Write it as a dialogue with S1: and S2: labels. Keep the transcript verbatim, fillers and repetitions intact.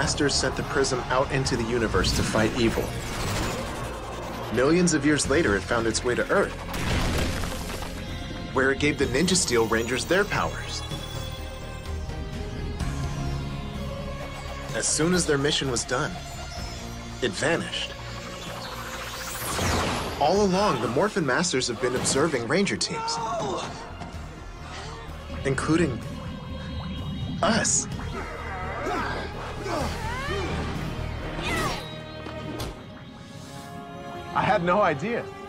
S1: Masters sent the Prism out into the universe to fight evil. Millions of years later, it found its way to Earth, where it gave the Ninja Steel Rangers their powers. As soon as their mission was done, it vanished. All along, the Morphin Masters have been observing Ranger teams, including us.
S2: I had no idea.